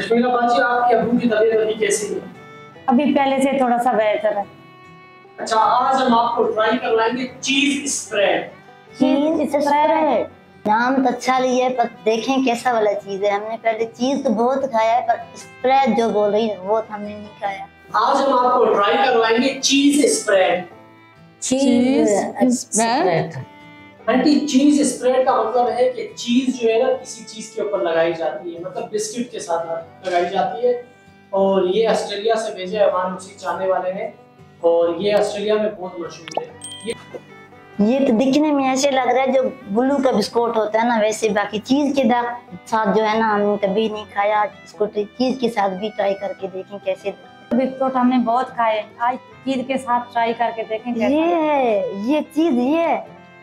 कश्मीरा बाजी, आपके अबू की तबीयत अभी कैसी है? अभी पहले से थोड़ा सा बेहतर है। अच्छा, आज हम आपको ट्राई करवाएंगे चीज स्प्रेड। चीज स्प्रेड नाम तो अच्छा लिया है, पर देखें कैसा वाला चीज है। हमने पहले चीज तो बहुत खाया है, पर स्प्रेड जो बोल रही है वो तो हमने नहीं खाया। आज हम आपको ट्राई करवाएंगे चीज स्प्रेड। चीज स्प्रेड आंटी, चीज स्प्रेड का मतलब है कि चीज जो है ना किसी चीज के ऊपर लगाई जाती है, मतलब बिस्किट के साथ लगाई जाती है। और ये ऑस्ट्रेलिया से भेजे हमारे उसी चाहने वाले हैं, और ये ऑस्ट्रेलिया में बहुत मशहूर है। ये तो दिखने में ऐसे लग रहा है जो ब्लू का बिस्कुट होता है ना, वैसे। बाकी चीज के साथ जो है ना, हमने कभी नहीं खाया। इसको चीज के साथ भी ट्राई करके देखें कैसे। बिस्कुट हमने बहुत खाए, आज चीज के साथ ट्राई करके देखें कैसा। ये है, ये चीज ये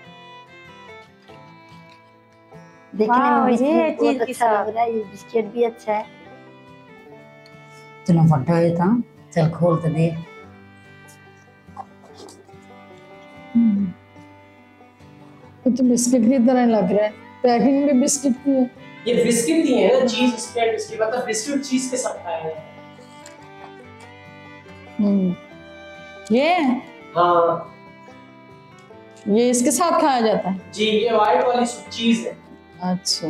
देखने में भी ये चीज बहुत अच्छा लग रहा है। ये बिस्किट भी अच्छा है। चलो फटा है था, चल खोल तो दे। तो बिस्किट की तरह लग रहा है, पैकिंग भी बिस्किट की है। ये बिस्किट ही है ना, चीज स्प्रेड बिस्किट, मतलब बिस्किट चीज के साथ खाया है। ये हाँ ये इसके साथ खाया जाता है जी, ये व्हाइट वाली चीज है। अच्छा।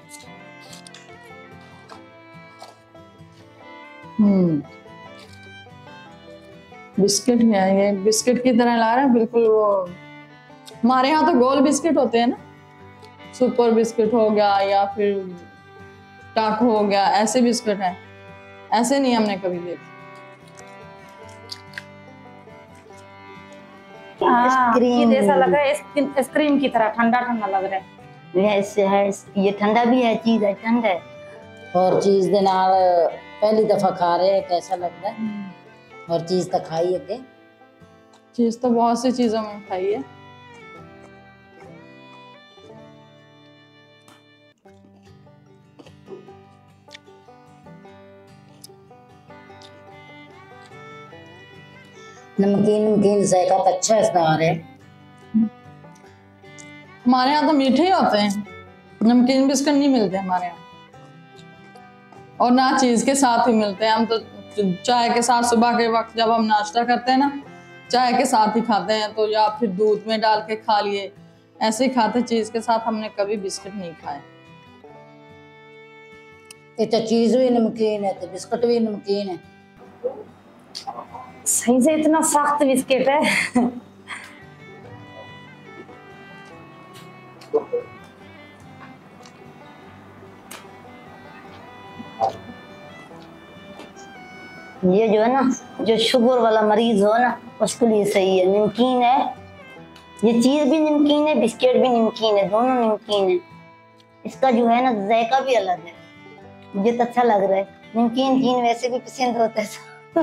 बिस्किट में है, ये बिस्किट की तरह ला रहा है बिल्कुल। वो हमारे यहाँ तो गोल बिस्किट होते हैं ना, सुपर बिस्किट हो गया या फिर टाको हो गया, ऐसे बिस्किट है। ऐसे नहीं हमने कभी देखे। आइसक्रीम जैसा लग रहा है, आइसक्रीम की तरह ठंडा ठंडा लग रहा है। ऐसे है, ये ठंडा भी है, चीज है ठंडा है। और चीज दे नाल पहली दफा खा रहे हैं, कैसा लगता है? और चीज तो खाई है, चीज तो बहुत सी चीजों में खाई है। नमकीन नमकीन जायका तो अच्छा है इसका आ रहा है। हमारे यहाँ तो मीठे ही होते हैं, नमकीन बिस्किट नहीं मिलते हमारे यहाँ, और ना चीज के साथ ही मिलते हैं। हम तो चाय के साथ सुबह के वक्त जब हम नाश्ता करते हैं ना, चाय के साथ ही खाते हैं, तो या फिर दूध में डाल के खा लिए, ऐसे ही खाते। चीज के साथ हमने कभी बिस्किट नहीं खाए। ये तो चीज भी नमकीन है तो बिस्कुट भी नमकीन है। सही से इतना सख्त बिस्किट है। ये जो है ना, जो शुगर वाला मरीज हो ना, उसके लिए सही है। नमकीन है, ये चीज भी नमकीन है, बिस्किट भी नमकीन है, दोनों नमकीन है। इसका जो है ना जायका भी अलग है, मुझे तो अच्छा लग रहा है। नमकीन चीज वैसे भी पसंद होता है।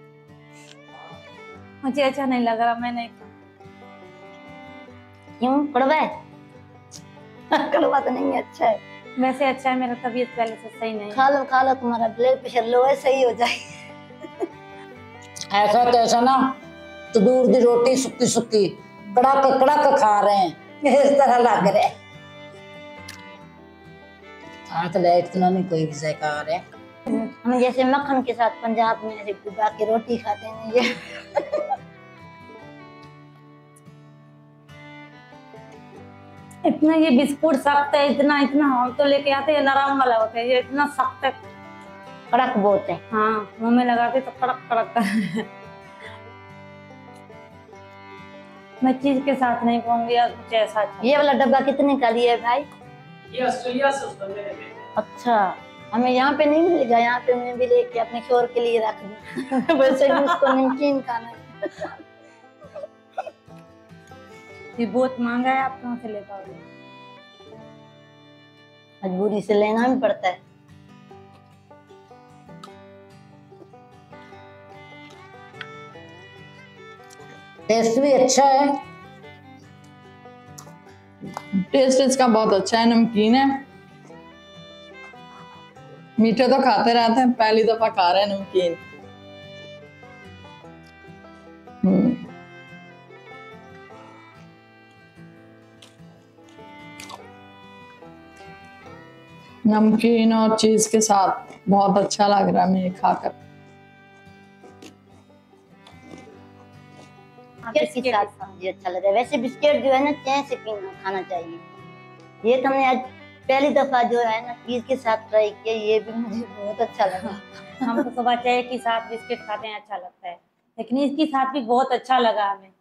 मुझे अच्छा नहीं लग रहा, मैं नहीं। क्यों, कड़वा है? कड़वा तो नहीं है, अच्छा है। वैसे अच्छा है, मेरा तबीयत पहले से सही नहीं। खा लो, तुम्हारा ब्लड प्रेशर लो है, सही हो जाए। ऐसा कैसा ना, तो दूर दी रोटी सुक्की सुक्की कड़क कड़क खा रहे हैं, इस तरह लग रहा है। हाथ लाइट तो नहीं कोई भी जायका आ रहा है। हम जैसे मक्खन के साथ पंजाब में ऐसे डुबा के रोटी खाते हैं ये। इतना ये बिस्कुट सख्त है, इतना इतना हम तो लेके आते हैं नरम वाला होता है, ये इतना सख्त है, कड़क बहुत है। हाँ, मुंह में लगाते तो कड़क कड़क है। मैं चीज के साथ नहीं खाऊंगी या कुछ ऐसा। ये वाला डब्बा कितने का लिया है भाई? ये ऑस्ट्रेलिया से उस बंदे ने भेजा। अच्छा, हमें यहाँ पे नहीं मिलेगा? यहाँ पे मैं भी लेके अपने शोर के लिए रख दूँ। वैसे भी उसको नमकीन खाना है। ये बहुत महंगा है, आप कहाँ से ले पाओगे? मजबूरी से लेना भी पड़ता है। टेस्ट भी अच्छा है, टेस्ट इसका बहुत अच्छा है, नमकीन है। मीठे तो खाते रहते हैं, पहली दफा खा रहे हैं नमकीन। नमकीन और चीज के साथ बहुत अच्छा लग रहा है मुझे खाकर। बिस्किट के साथ मुझे अच्छा लग रहा है। वैसे बिस्किट जो है ना चैन से पीना खाना चाहिए। ये तो हमने आज पहली दफा जो है ना चीज के साथ ट्राई किया, ये भी मुझे बहुत अच्छा लगा। हम तो सुबह चाय के साथ बिस्किट खाते हैं, अच्छा लगता है, लेकिन इसके साथ भी बहुत अच्छा लगा हमें।